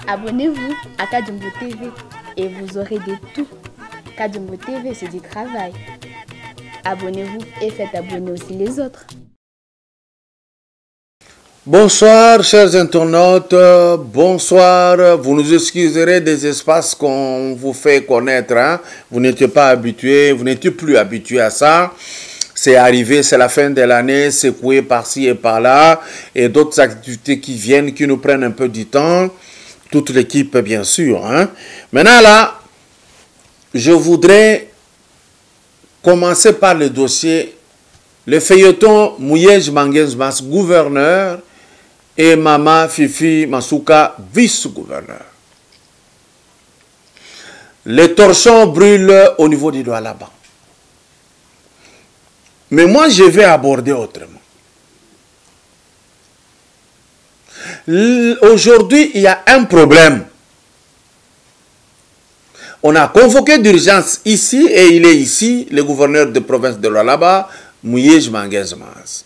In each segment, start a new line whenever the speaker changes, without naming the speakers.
Abonnez-vous à Kadjumbo TV et vous aurez de tout. Kadjumbo TV, c'est du travail. Abonnez-vous et faites abonner aussi les autres.
Bonsoir chers internautes, bonsoir, vous nous excuserez des espaces qu'on vous fait connaître, hein? Vous n'étiez pas habitués, vous n'étiez plus habitués à ça. C'est arrivé, c'est la fin de l'année, secoué par-ci et par-là, et d'autres activités qui viennent, qui nous prennent un peu du temps, toute l'équipe bien sûr. Hein? Maintenant là, je voudrais commencer par le dossier, le feuilleton Mouyej Manguez-Mas, gouverneur, et Mama Fifi Masuka, vice-gouverneur. Les torchons brûlent au niveau du Doualaba. Mais moi, je vais aborder autrement. Aujourd'hui, il y a un problème. On a convoqué d'urgence ici, et il est ici, le gouverneur de province de Doualaba, Mouyej Manguez-Mas.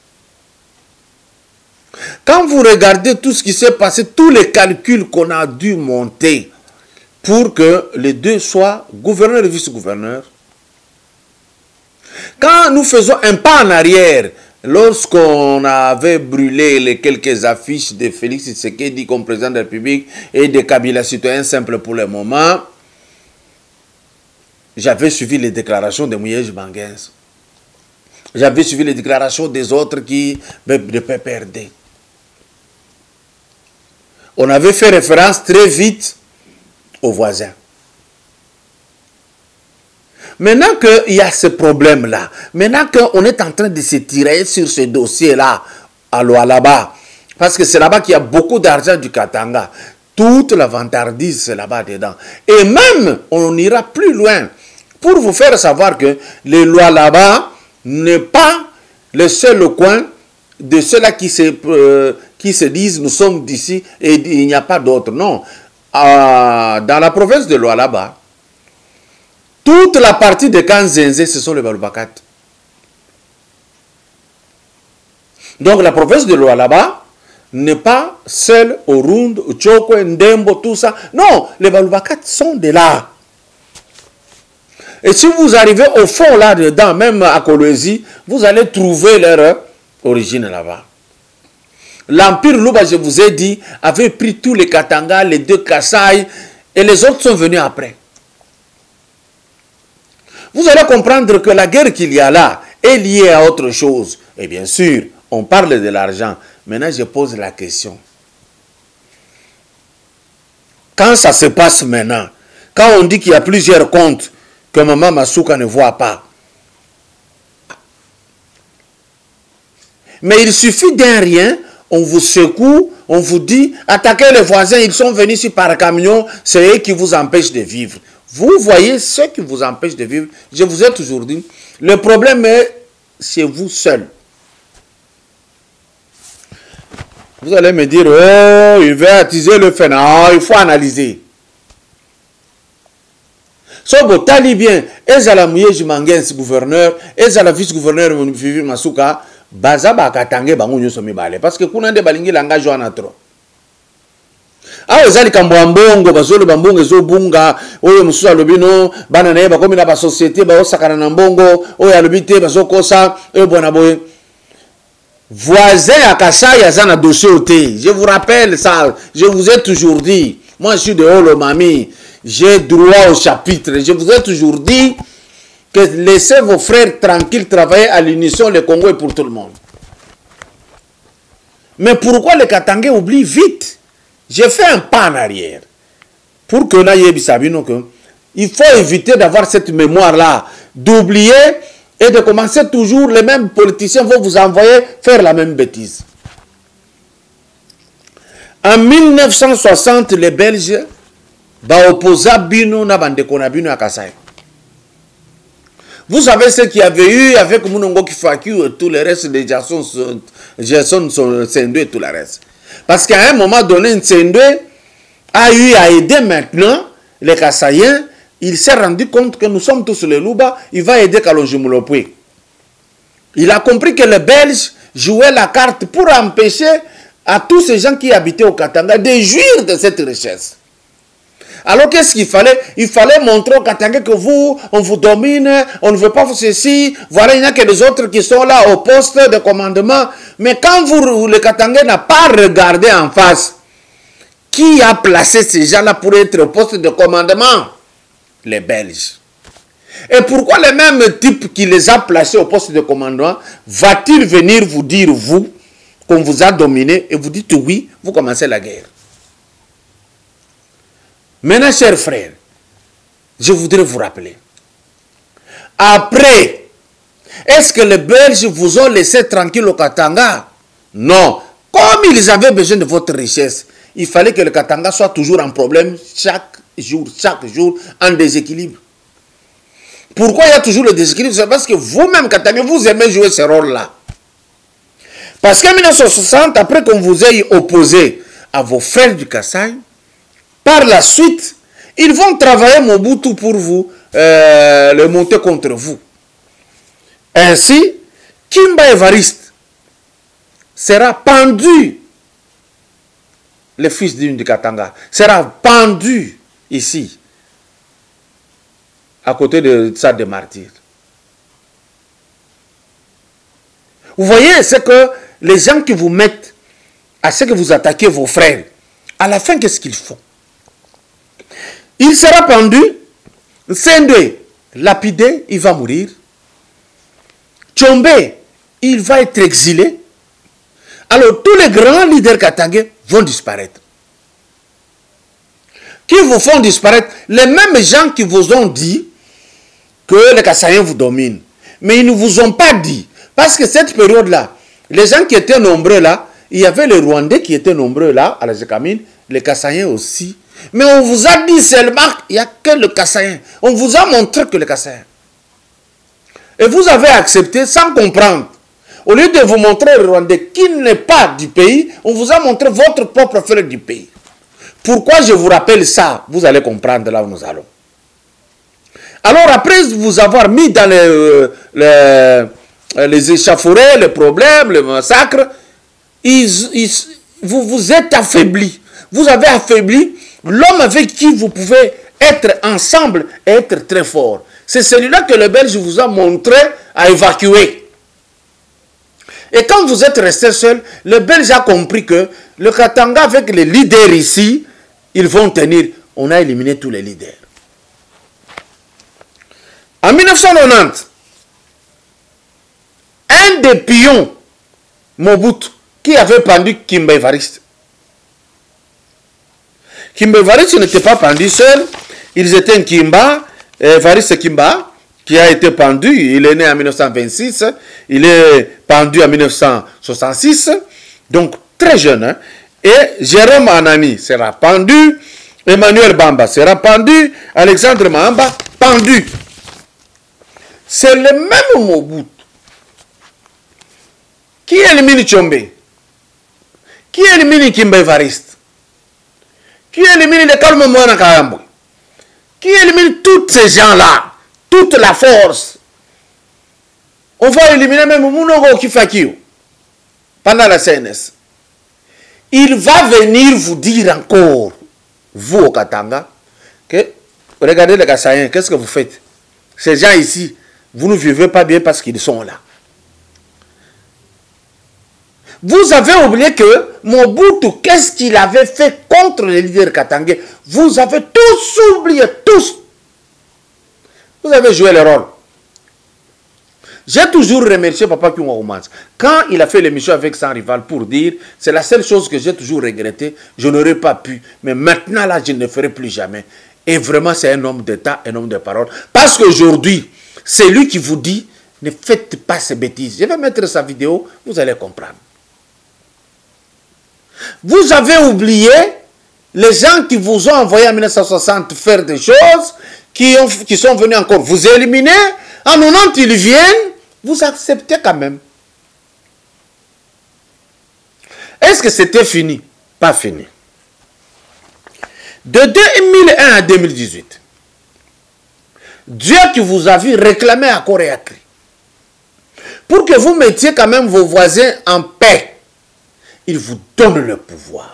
Quand vous regardez tout ce qui s'est passé, tous les calculs qu'on a dû monter pour que les deux soient gouverneur et vice-gouverneur, quand nous faisons un pas en arrière, lorsqu'on avait brûlé les quelques affiches de Félix Tshisekedi comme président de la République et de Kabila citoyen simple pour le moment, j'avais suivi les déclarations de Mouyej Manguez. J'avais suivi les déclarations des autres qui de PPRD. On avait fait référence très vite aux voisins. Maintenant qu'il y a ce problème-là, maintenant qu'on est en train de se tirer sur ce dossier-là, à Doualaba, parce que c'est là-bas qu'il y a beaucoup d'argent du Katanga, toute la vantardise, c'est là-bas dedans. Et même, on ira plus loin, pour vous faire savoir que le Doualaba n'est pas le seul coin de ceux-là qui se disent nous sommes d'ici et il n'y a pas d'autres. Non. Dans la province de Doualaba, toute la partie de Kanzenze, ce sont les Balubakat. Donc la province de Doualaba n'est pas seule au Rund, au Tchoko, Ndembo, tout ça. Non, les Balubakat sont de là. Et si vous arrivez au fond là-dedans, même à Kolwezi, vous allez trouver leur origine là-bas. L'Empire Luba, je vous ai dit, avait pris tous les Katanga, les deux Kasaï, et les autres sont venus après. Vous allez comprendre que la guerre qu'il y a là est liée à autre chose. Et bien sûr, on parle de l'argent. Maintenant, je pose la question. Quand ça se passe maintenant, quand on dit qu'il y a plusieurs comptes que Maman Masuka ne voit pas, mais il suffit d'un rien, on vous secoue, on vous dit, attaquez les voisins, ils sont venus ici par camion, c'est eux qui vous empêchent de vivre. Vous voyez ce qui vous empêche de vivre. Je vous ai toujours dit, le problème est chez vous seul. Vous allez me dire, oh, il va attiser le feu. Non, il faut analyser. Sobo tali bien, ezala Mouyej Manguez gouverneur, ezala vice-gouverneur Fifi Masuka, baza bakatange bango nyoso mibale parce que kuna nde balingi langa joana tro. Ah ezali kambo mbongo bazolo bambongo ezobunga oyo mususu alobino bana naye bakomi na ba société ba osakana na mbongo oyo alobite bazokosa e bona boye. Voisin à Kasai aza na dossier oté. Je vous rappelle ça, je vous ai toujours dit, moi je suis de Olomami, j'ai droit au chapitre. Je vous ai toujours dit que laissez vos frères tranquilles travailler à l'unisson, le Congo est pour tout le monde. Mais pourquoi les Katangais oublient vite? J'ai fait un pas en arrière. Pour que il faut éviter d'avoir cette mémoire-là, d'oublier et de commencer toujours, les mêmes politiciens vont vous envoyer faire la même bêtise. En 1960, les Belges opposé Bino na bandeko na Bino à Kasai. Vous savez ce qu'il y avait eu avec Mounongo Kifaku et tout le reste de Jason Sendwe et tout le reste. Parce qu'à un moment donné, Sendwe a eu à aider maintenant les Kasaïens. Il s'est rendu compte que nous sommes tous les Louba. Il va aider Kalonjimulopoué. Il a compris que les Belges jouaient la carte pour empêcher à tous ces gens qui habitaient au Katanga de jouir de cette richesse. Alors qu'est-ce qu'il fallait? Il fallait montrer au Katanga que vous, on vous domine, on ne veut pas ceci. Voilà, il n'y a que les autres qui sont là au poste de commandement. Mais quand le Katanga n'a pas regardé en face, qui a placé ces gens-là pour être au poste de commandement? Les Belges. Et pourquoi le même type qui les a placés au poste de commandement va-t-il venir vous dire, vous, qu'on vous a dominé, et vous dites oui, vous commencez la guerre? Maintenant, chers frères, je voudrais vous rappeler. Après, est-ce que les Belges vous ont laissé tranquille au Katanga? Non. Comme ils avaient besoin de votre richesse, il fallait que le Katanga soit toujours en problème chaque jour, en déséquilibre. Pourquoi il y a toujours le déséquilibre? C'est parce que vous-même, Katanga, vous aimez jouer ce rôle-là. Parce qu'en 1960, après qu'on vous ait opposé à vos frères du Kasaï, par la suite, ils vont travailler Mobutu pour vous, le monter contre vous. Ainsi, Kimba Evariste sera pendu, le fils du Katanga, sera pendu ici, à côté de ça des martyrs. Vous voyez, c'est que les gens qui vous mettent à ce que vous attaquez vos frères, à la fin, qu'est-ce qu'ils font? Il sera pendu, Sendwe, lapidé, il va mourir. Tchombe, il va être exilé. Alors, tous les grands leaders katangais vont disparaître. Qui vous font disparaître? Les mêmes gens qui vous ont dit que les Kassaïens vous dominent. Mais ils ne vous ont pas dit. Parce que cette période-là, les gens qui étaient nombreux là, il y avait les Rwandais qui étaient nombreux là, à la Jekamine, les Kassaïens aussi. Mais on vous a dit seulement, il n'y a que le Kassaïen. On vous a montré que le Kassaïen. Et vous avez accepté sans comprendre. Au lieu de vous montrer le Rwandais qui n'est pas du pays, on vous a montré votre propre frère du pays. Pourquoi je vous rappelle ça? Vous allez comprendre là où nous allons. Alors après vous avoir mis dans les échauffourées, les problèmes, les massacres, vous vous êtes affaibli. Vous avez affaibli l'homme avec qui vous pouvez être ensemble et être très fort. C'est celui-là que le Belge vous a montré à évacuer. Et quand vous êtes resté seul, le Belge a compris que le Katanga avec les leaders ici, ils vont tenir. On a éliminé tous les leaders. En 1990, un des pions, Mobutu, qui avait pendu Kimba Evariste. Kimba Evariste n'était pas pendu seul. Ils étaient un Kimba, Evariste Kimba, qui a été pendu. Il est né en 1926. Il est pendu en 1966. Donc, très jeune. Hein? Et Jérôme Anani sera pendu. Emmanuel Bamba sera pendu. Alexandre Mahamba, pendu. C'est le même Mobutu qui élimine Tchombe, qui élimine Kimba Evariste, qui élimine les Kalma Moana Kayambo, qui élimine tous ces gens-là, toute la force. On va éliminer même Mounoro Kifakio pendant la CNS. Il va venir vous dire encore, vous au Katanga, que regardez les Kassaïens, qu'est-ce que vous faites? Ces gens ici, vous ne vivez pas bien parce qu'ils sont là. Vous avez oublié que Mobutu, qu'est-ce qu'il avait fait contre les leaders katangais? Vous avez tous oublié, tous. Vous avez joué le rôle. J'ai toujours remercié Papa Kyunga Oumans. Quand il a fait l'émission avec Sans Rival pour dire, c'est la seule chose que j'ai toujours regretté, je n'aurais pas pu. Mais maintenant, là, je ne le ferai plus jamais. Et vraiment, c'est un homme d'État, un homme de parole. Parce qu'aujourd'hui, c'est lui qui vous dit, ne faites pas ces bêtises. Je vais mettre sa vidéo, vous allez comprendre. Vous avez oublié les gens qui vous ont envoyé en 1960 faire des choses, qui sont venus encore vous éliminer. En 90, ils viennent, vous acceptez quand même. Est-ce que c'était fini? Pas fini. De 2001 à 2018, Dieu qui vous a vu réclamer à corps et à cri, pour que vous mettiez quand même vos voisins en paix, il vous donne le pouvoir.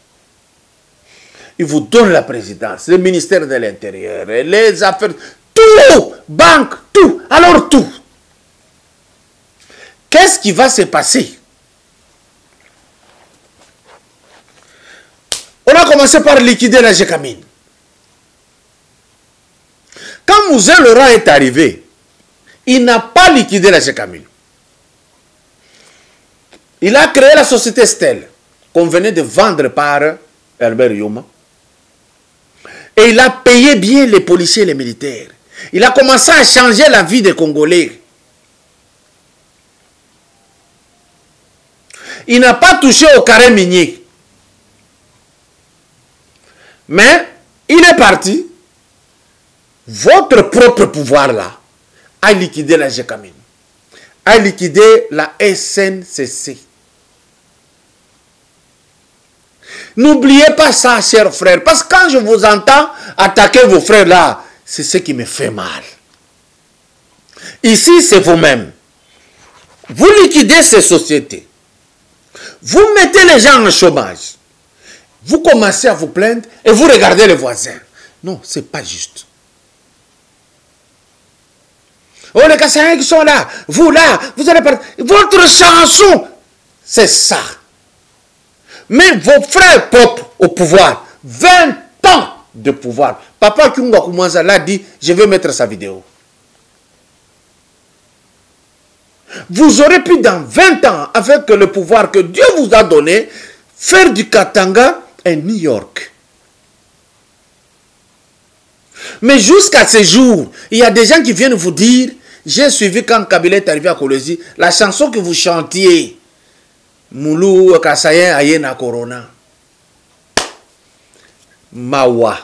Il vous donne la présidence, le ministère de l'Intérieur, les affaires, tout, banque, tout, alors tout. Qu'est-ce qui va se passer? On a commencé par liquider la Gécamine. Quand Mouzé Laurent est arrivé, il n'a pas liquidé la Gécamine. Il a créé la société Stella, qu'on venait de vendre par Herbert Yoma. Et il a payé bien les policiers et les militaires. Il a commencé à changer la vie des Congolais. Il n'a pas touché au carré minier. Mais il est parti. Votre propre pouvoir là a liquidé la Gécamine, a liquidé la SNCC. N'oubliez pas ça, chers frères, parce que quand je vous entends attaquer vos frères là, c'est ce qui me fait mal. Ici, c'est vous-même. Vous liquidez ces sociétés. Vous mettez les gens en chômage. Vous commencez à vous plaindre et vous regardez les voisins. Non, ce n'est pas juste. Oh, les Kassaïens qui sont là, vous allez partir. Votre chanson, c'est ça. Mais vos frères propres au pouvoir, 20 ans de pouvoir. Papa Kunga Koumanza l'a dit, je vais mettre sa vidéo. Vous aurez pu dans 20 ans, avec le pouvoir que Dieu vous a donné, faire du Katanga un New York. Mais jusqu'à ce jour, il y a des gens qui viennent vous dire, j'ai suivi quand Kabila est arrivé à Kolwezi, la chanson que vous chantiez, Moulou Kassaïen Ayena Corona. Mawa.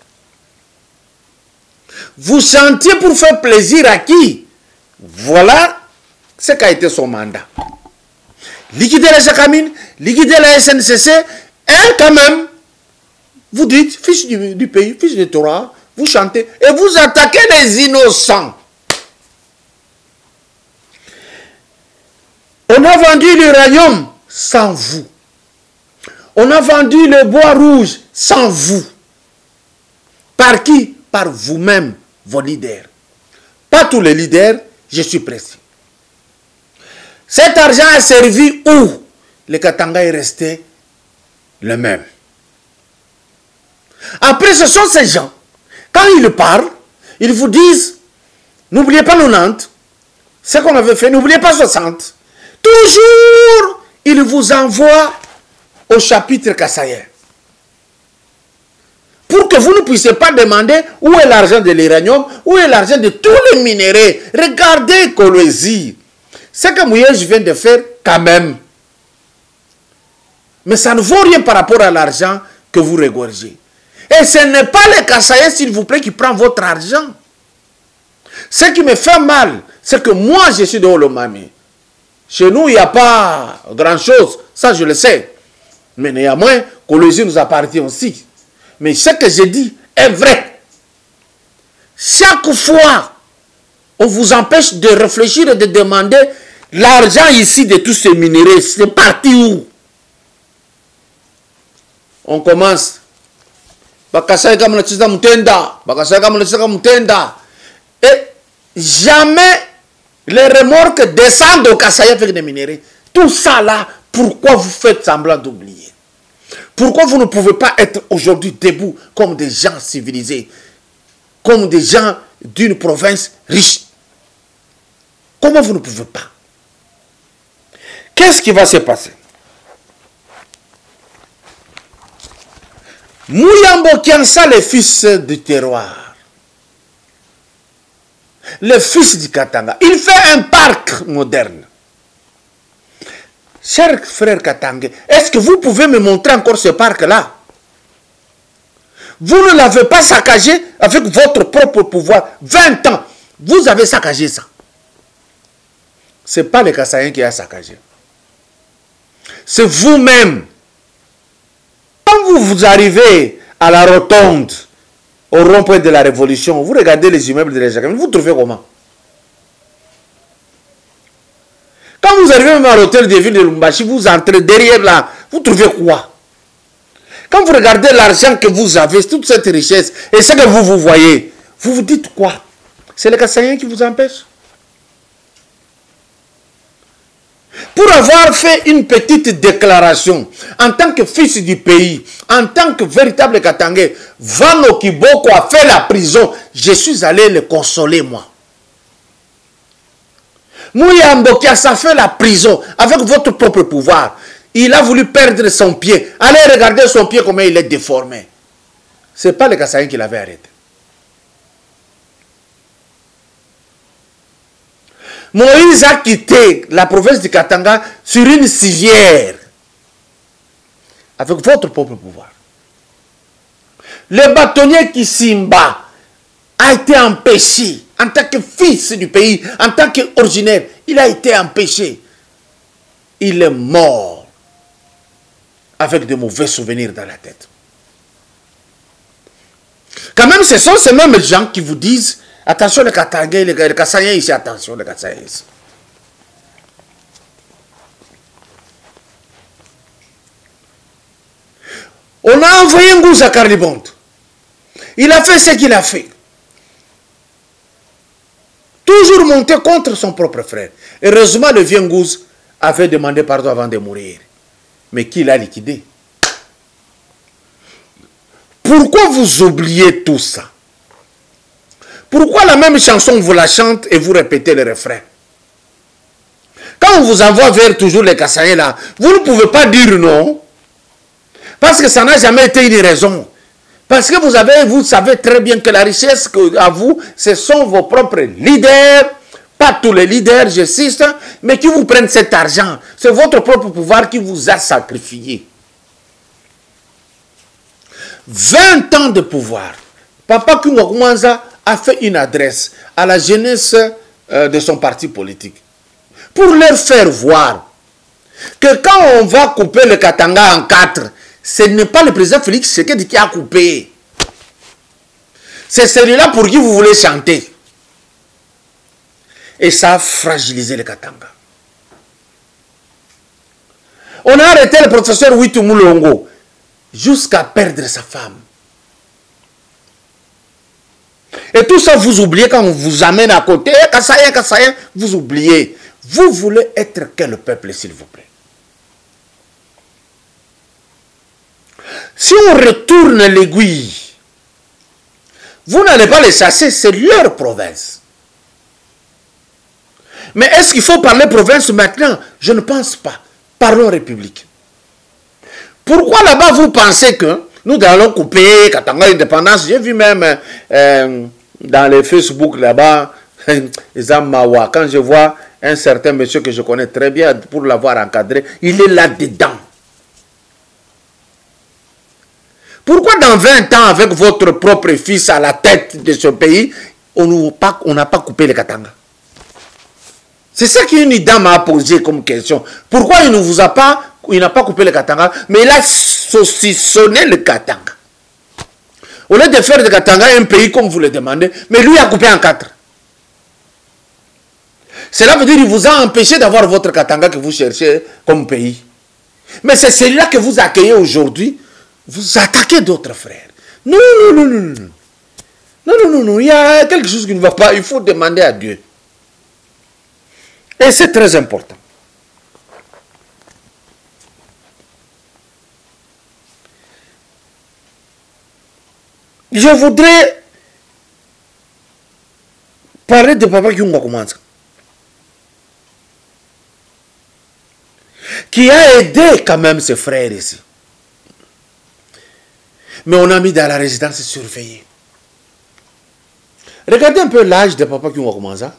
Vous chantiez pour faire plaisir à qui? Voilà ce qu'a été son mandat. Liquider la Gécamine, liquider la SNCC, et quand même, vous dites, fils du pays, fils de Torah, vous chantez, et vous attaquez les innocents. On a vendu l'uranium sans vous. On a vendu le bois rouge sans vous. Par qui? Par vous-même, vos leaders. Pas tous les leaders, je suis précis. Cet argent a servi où? Le Katanga est resté le même. Après, ce sont ces gens, quand ils parlent, ils vous disent, n'oubliez pas 90, ce qu'on avait fait, n'oubliez pas 60. Toujours, ils vous envoient au chapitre Kassaïen. Pour que vous ne puissiez pas demander où est l'argent de l'uranium, où est l'argent de tous les minéraux. Regardez Kolwezi. Ce que Mouyej vient de faire, quand même. Mais ça ne vaut rien par rapport à l'argent que vous regorgez. Et ce n'est pas les Kassaïens, s'il vous plaît, qui prend votre argent. Ce qui me fait mal, c'est que moi, je suis de Olomami. Chez nous, il n'y a pas grand-chose. Ça, je le sais. Mais néanmoins, Kolwezi nous appartient aussi. Mais ce que je dis est vrai. Chaque fois, on vous empêche de réfléchir et de demander l'argent ici de tous ces minéraux. C'est parti où? On commence. Et jamais les remorques descendent au Kassaïen avec des minéraux. Tout ça là, pourquoi vous faites semblant d'oublier? Pourquoi vous ne pouvez pas être aujourd'hui debout comme des gens civilisés, comme des gens d'une province riche? Comment vous ne pouvez pas? Qu'est-ce qui va se passer? Mouyambo Kiansa, le fils du terroir, le fils du Katanga, il fait un parc moderne. Cher frère Katanga, est-ce que vous pouvez me montrer encore ce parc-là? Vous ne l'avez pas saccagé avec votre propre pouvoir. 20 ans, vous avez saccagé ça. Ce n'est pas le Kassaïen qui a saccagé. C'est vous-même. Quand vous arrivez à la rotonde, au rond-point de la Révolution, vous regardez les immeubles de la Gécamine, vous trouvez comment? Quand Quand vous arrivez même à l'hôtel de ville de Lubumbashi, vous entrez derrière là, vous trouvez quoi? Quand vous regardez l'argent que vous avez, toute cette richesse, et ce que vous voyez, vous vous dites quoi? C'est les Kassaïens qui vous empêchent? Pour avoir fait une petite déclaration, en tant que fils du pays, en tant que véritable Katangais, Vano Kiboko a fait la prison, je suis allé le consoler, moi. Mouya Mbokias a fait la prison avec votre propre pouvoir. Il a voulu perdre son pied. Allez regarder son pied, comment il est déformé. Ce n'est pas les Kassaïens qui l'avaient arrêté. Moïse a quitté la province du Katanga sur une civière avec votre propre pouvoir. Le bâtonnier Kisimba a été empêché en tant que fils du pays, en tant qu'originaire. Il a été empêché. Il est mort avec de mauvais souvenirs dans la tête. Quand même, ce sont ces mêmes gens qui vous disent attention les Katangais, les Kassaïens ici, attention les Kassaïens ici. On a envoyé Ngouza Karlibond. Il a fait ce qu'il a fait. Toujours monté contre son propre frère. Heureusement, le vieux Ngouza avait demandé pardon avant de mourir. Mais qui l'a liquidé? Pourquoi vous oubliez tout ça? Pourquoi la même chanson vous la chante et vous répétez le refrain? Quand on vous envoie vers toujours les Kassaïens là, vous ne pouvez pas dire non. Parce que ça n'a jamais été une raison. Parce que vous savez très bien que la richesse à vous, ce sont vos propres leaders. Pas tous les leaders, j'insiste, mais qui vous prennent cet argent. C'est votre propre pouvoir qui vous a sacrifié. 20 ans de pouvoir. Papa Kungwakumanza a fait une adresse à la jeunesse de son parti politique pour leur faire voir que quand on va couper le Katanga en 4, ce n'est pas le président Félix Tshisekedi qui a coupé. C'est celui-là pour qui vous voulez chanter. Et ça a fragilisé le Katanga. On a arrêté le professeur Witu Moulongo jusqu'à perdre sa femme. Et tout ça, vous oubliez quand on vous amène à côté. Kassaïen, vous oubliez. Vous voulez être quel peuple, s'il vous plaît? Si on retourne l'aiguille, vous n'allez pas les chasser, c'est leur province. Mais est-ce qu'il faut parler province maintenant? Je ne pense pas. Parlons République. Pourquoi là-bas vous pensez que nous allons couper Katanga indépendance? J'ai vu même dans les Facebook là-bas, quand je vois un certain monsieur que je connais très bien pour l'avoir encadré, il est là-dedans. Pourquoi dans 20 ans, avec votre propre fils à la tête de ce pays, on n'a pas coupé les Katanga? C'est ça qu'une dame m'a posé comme question. Pourquoi il n'a pas coupé le Katanga, mais il a saucissonné le Katanga. Au lieu de faire de Katanga un pays comme vous le demandez, mais lui a coupé en 4. Cela veut dire qu'il vous a empêché d'avoir votre Katanga que vous cherchez comme pays. Mais c'est celui-là que vous accueillez aujourd'hui. Vous attaquez d'autres frères. Non, non, non, non, non. Non, non, non, non. Il y a quelque chose qui ne va pas. Il faut demander à Dieu. Et c'est très important. Je voudrais parler de Papa Kungwakumanza, qui a aidé quand même ses frères ici. Mais on a mis dans la résidence surveillée. Regardez un peu l'âge de Papa Kungwakumanza.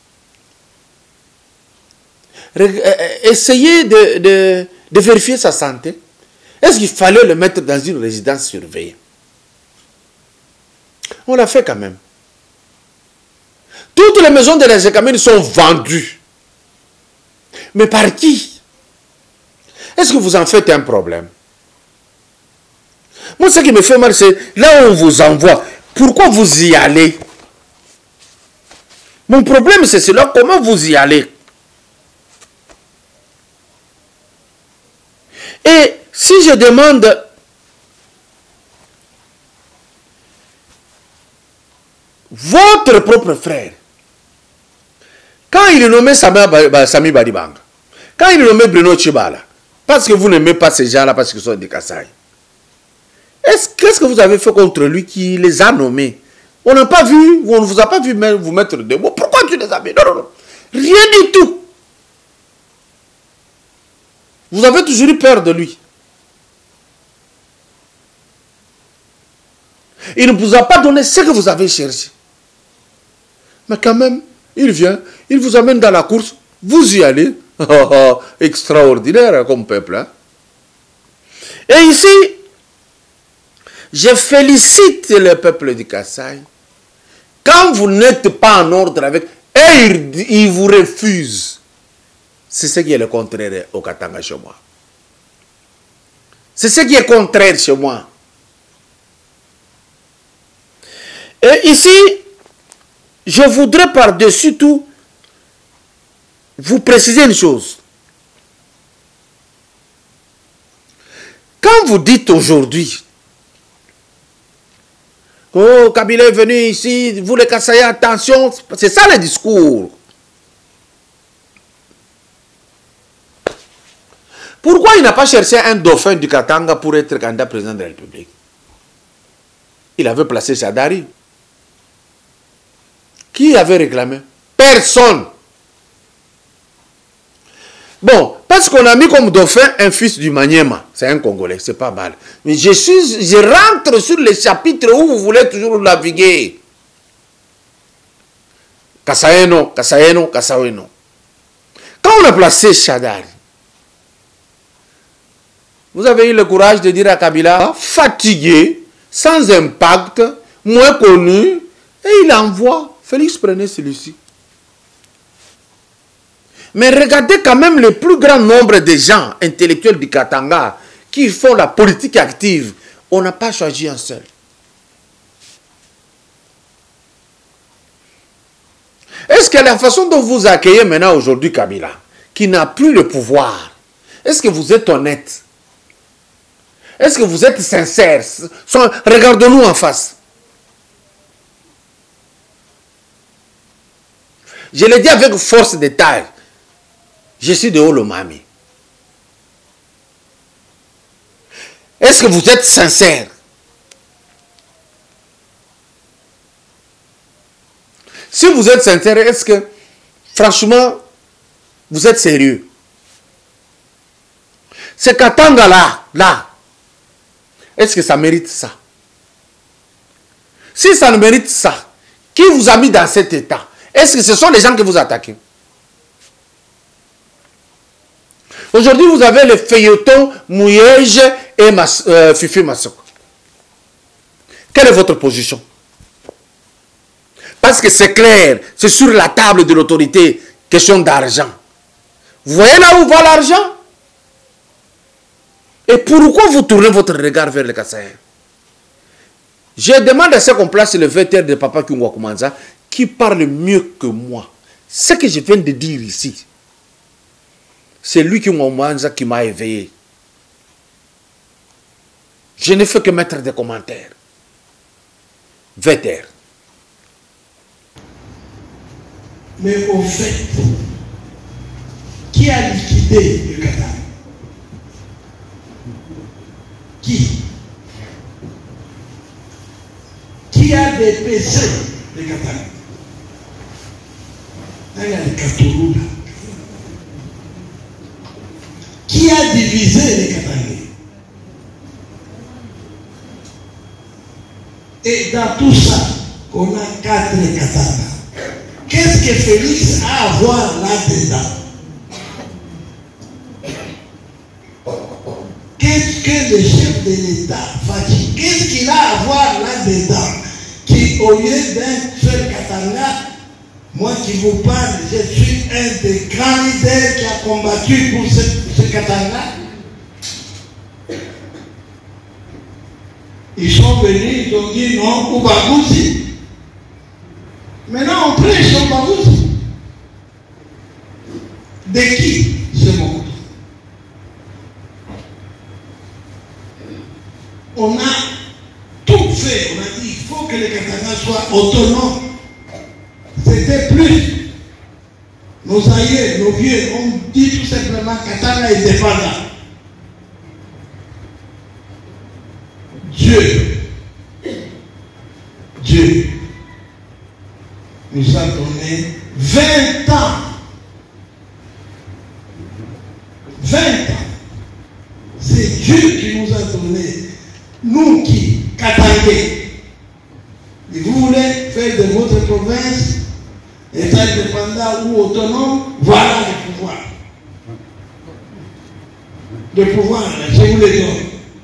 Essayez de vérifier sa santé. Est-ce qu'il fallait le mettre dans une résidence surveillée? On l'a fait quand même. Toutes les maisons de la Gécamine sont vendues. Mais par qui? Est-ce que vous en faites un problème? Moi, ce qui me fait mal, c'est là où on vous envoie. Pourquoi vous y allez? Mon problème, c'est cela. Comment vous y allez? Si je demande votre propre frère, quand il est nommé Sami Badibanga, quand il est nommé Bruno Tchibala, parce que vous n'aimez pas ces gens-là, parce qu'ils sont des Kasaï, qu'est-ce que vous avez fait contre lui qui les a nommés? On n'a pas vu, on ne vous a pas vu vous mettre des mots. Pourquoi tu les as mis? Non, non, non. Rien du tout. Vous avez toujours eu peur de lui. Il ne vous a pas donné ce que vous avez cherché. Mais quand même, il vient, il vous amène dans la course, vous y allez. Extraordinaire comme peuple. Hein? Et ici, je félicite le peuple du Kasaï. Quand vous n'êtes pas en ordre avec, et il vous refuse. C'est ce qui est le contraire au Katanga chez moi. C'est ce qui est contraire chez moi. Et ici, je voudrais par-dessus tout vous préciser une chose. Quand vous dites aujourd'hui, oh, Kabila est venu ici, vous les Kasaïs, attention, c'est ça le discours. Pourquoi il n'a pas cherché un dauphin du Katanga pour être candidat président de la République? Il avait placé Chadari. Qui avait réclamé? Personne. Bon, parce qu'on a mis comme dauphin un fils du Maniema. C'est un Congolais, c'est pas mal. Mais je rentre sur les chapitres où vous voulez toujours naviguer. Kasaeno, Kasaeno, Kasaeno. Quand on a placé Chadari, vous avez eu le courage de dire à Kabila, fatigué, sans impact, moins connu, et il envoie. Félix, prenez celui-ci. Mais regardez quand même le plus grand nombre de gens intellectuels du Katanga qui font la politique active. On n'a pas choisi un seul. Est-ce que la façon dont vous accueillez maintenant aujourd'hui Kabila, qui n'a plus le pouvoir, est-ce que vous êtes honnête? Est-ce que vous êtes sincère? Regardons-nous en face. Je l'ai dit avec force de taille. Je suis de Olomami. Est-ce que vous êtes sincère? Si vous êtes sincère, est-ce que, franchement, vous êtes sérieux? Ce Katanga là, est-ce que ça mérite ça? Si ça ne mérite ça, qui vous a mis dans cet état? Est-ce que ce sont les gens que vous attaquez? Aujourd'hui, vous avez le feuilleton Mouyej et Fifi Massoko. Quelle est votre position? Parce que c'est clair, c'est sur la table de l'autorité, question d'argent. Vous voyez là où va l'argent? Et pourquoi vous tournez votre regard vers le Kasaï? Je demande à ce qu'on place le VTR de Papa Kungwa Kumanza qui parle mieux que moi. Ce que je viens de dire ici, c'est lui qui m'a éveillé. Je ne fais que mettre des commentaires. VTR.
Mais au fait, qui a liquidé le Qatar? Qui a dépêché le Qatar? Il y a les Katourou. Qui a divisé les Qataris? Et dans tout ça, on a 4 Qataris. Qu'est-ce que Félix a à voir là-dedans? Qu'est-ce que le chef de l'État, Fachi, qu'est-ce qu'il a à voir là-dedans? Qui, au lieu d'un seul Katanga, moi qui vous parle, je suis un des grands leaders qui a combattu pour ce Katanga. Ils sont venus, ils ont dit non, Oubagouzi. Maintenant, on prêche Oubagouzi. De qui ce monde? on a tout fait. On a dit il faut que les Katanga soient autonomes. C'était plus. Nos aïeux, nos vieux, ont dit tout simplement Katanga est dépendant. Dieu nous a donné 20 ans. 20 ans. C'est Dieu qui nous a donné. Nous qui, Katangais, et vous voulez faire de votre province État indépendant ou autonome, voilà le pouvoir. Le pouvoir, je vous le donne.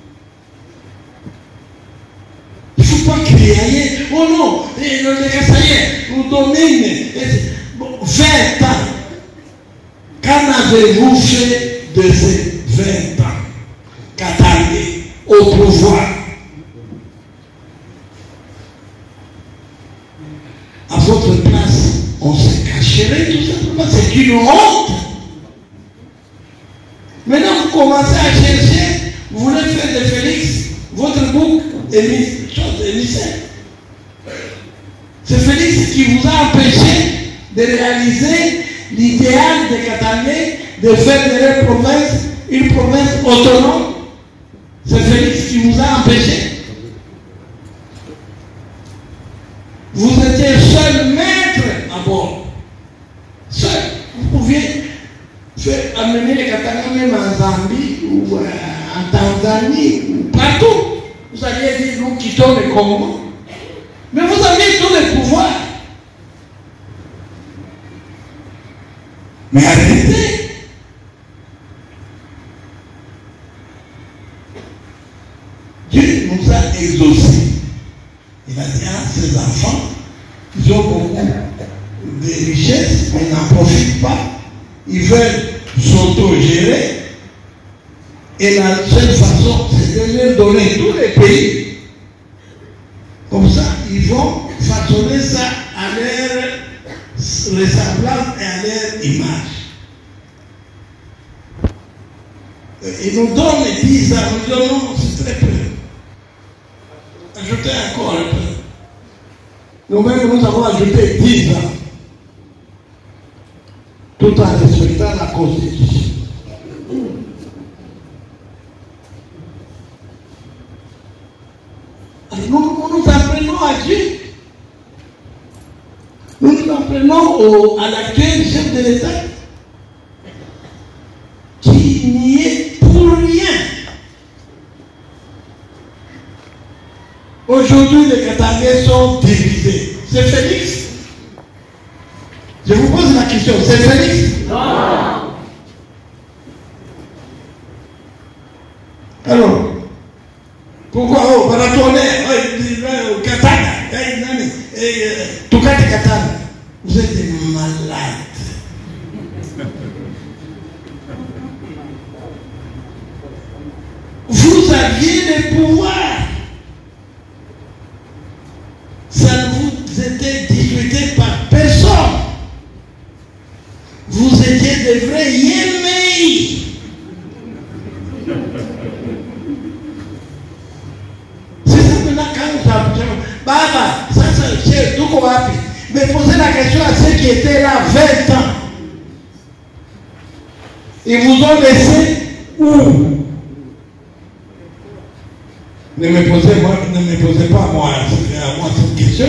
Il ne faut pas crier, oh non, les Kassayens nous dominent. 20 ans. Qu'en avez-vous fait de ces 20 ans? Katangais au pouvoir. À votre place, on se cacherait tout simplement. C'est une honte. Maintenant, vous commencez à chercher, vous voulez faire de Félix votre bouc émissaire. C'est Félix qui vous a empêché de réaliser l'idéal des Katangais de faire de leur province une province autonome. C'est Félix qui vous a empêché. Vous étiez seul maître à bord. Seul. Vous pouviez amener les Katanga même en Zambie ou en Tanzanie ou partout. Vous alliez dire nous quittons le Congo. Mais vous aviez tous les pouvoirs. Mais arrêtez. Dieu nous a exaucés. Il a dit à ses enfants, ils ont beaucoup de richesses, mais n'en profitent pas. Ils veulent s'auto-gérer. Et la seule façon, c'est de leur donner tous les pays. Comme ça, ils vont façonner ça à leur ressemblance et à leur image. Ils nous donnent 10 ans, nous disons non, c'est très peu. Ajoutez encore un peu. Nous-mêmes, nous avons ajouté 10 ans. Tout en respectant la Constitution. Nous apprenons à Dieu. Nous apprenons à l'actuel chef de l'État qui n'y est pour rien. Aujourd'hui, les Katangais sont divisés. C'est Félix. Je vous pose la question, c'est Félix? Non. Alors, pourquoi Baratone, Katanga, Tukati Katanga, vous êtes des malades. Vous aviez les pouvoirs. Ça ne vous était discuté par personne. Vous étiez des vrais Yéméis. C'est ça maintenant quand nous appelons. Baba, ça c'est tout qu'on a. Mais posez la question à ceux qui étaient là 20 ans. Ils vous ont laissé où? Ne me posez pas à moi cette question.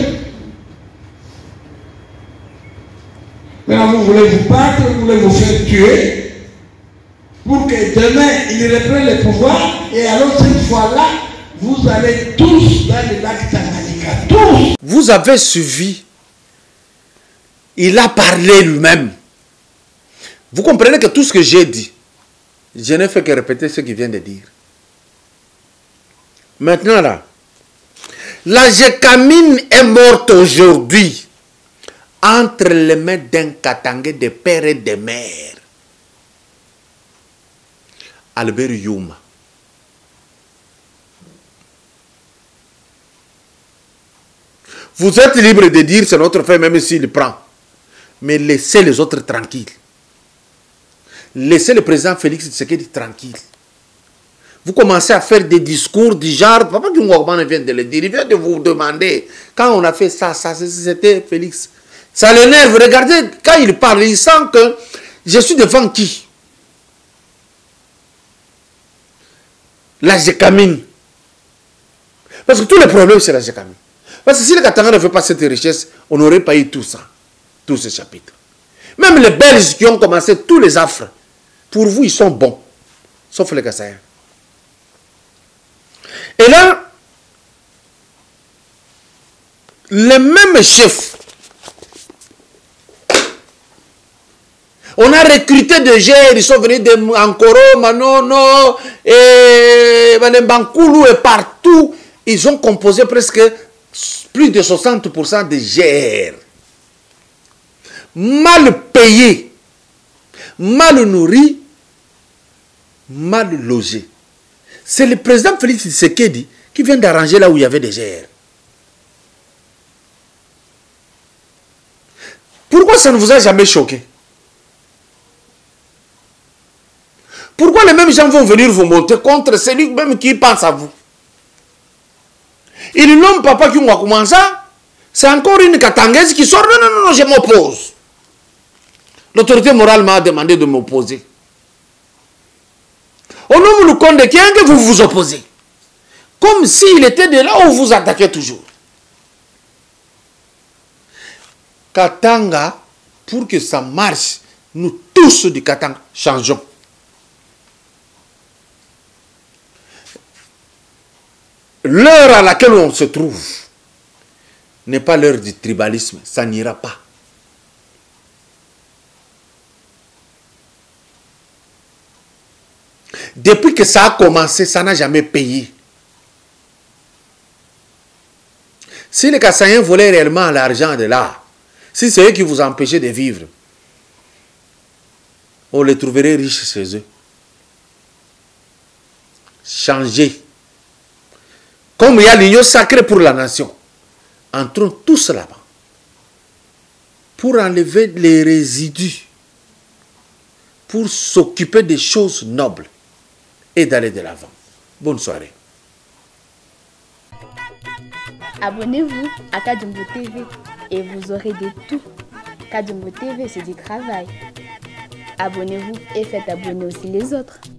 Maintenant, vous voulez vous battre, vous voulez vous faire tuer pour que demain, il reprenne le pouvoir et alors cette fois-là, vous allez tous dans le lac Tanganyika. Tous.
Vous avez suivi. Il a parlé lui-même. Vous comprenez que tout ce que j'ai dit, je n'ai fait que répéter ce qu'il vient de dire. Maintenant là, la Gécamine est morte aujourd'hui entre les mains d'un Katangais de père et de mère. Albert Youma. Vous êtes libre de dire c'est notre frère même s'il prend. Mais laissez les autres tranquilles. Laissez le président Félix Tshisekedi tranquille. vous commencez à faire des discours du genre, Papa Kingouakman vient de le dire, il vient de vous demander, quand on a fait ça, c'était Félix. Ça l'énerve, regardez, quand il parle, il sent que je suis devant qui? La Gécamine. Parce que tous les problèmes, c'est la Gécamine. Parce que si le Katanga ne fait pas cette richesse, on n'aurait pas eu tout ça, tous ces chapitres. Même les Belges qui ont commencé tous les affres, pour vous, ils sont bons. Sauf les Kassaïens. Et là, les mêmes chefs, on a recruté des gens, ils sont venus de Ankoro, Manono, et Balembankoulou et partout. Ils ont composé presque plus de 60% de GR. Mal payés, mal nourris, mal logés. C'est le président Félix Tshisekedi qui vient d'arranger là où il y avait des GR. Pourquoi ça ne vous a jamais choqué? Pourquoi les mêmes gens vont venir vous monter contre celui même qui pense à vous? Ils n'ont pas qui ont commencé. C'est encore une Katangaise qui sort. Non, je m'oppose. L'autorité morale m'a demandé de m'opposer. Au nom du compte de qui que vous vous opposez. Comme s'il était de là où vous attaquez toujours. Katanga, pour que ça marche, nous tous du Katanga changeons. L'heure à laquelle on se trouve n'est pas l'heure du tribalisme, ça n'ira pas. Depuis que ça a commencé, ça n'a jamais payé. Si les Kassaïens volaient réellement l'argent de là, si c'est eux qui vous empêchaient de vivre, on les trouverait riches chez eux. Changez. Comme il y a l'union sacrée pour la nation, entrons tous là-bas pour enlever les résidus, pour s'occuper des choses nobles et d'aller de l'avant. Bonne soirée.
Abonnez-vous à Kadjumbo TV et vous aurez de tout. Kadjumbo TV, c'est du travail. Abonnez-vous et faites abonner aussi les autres.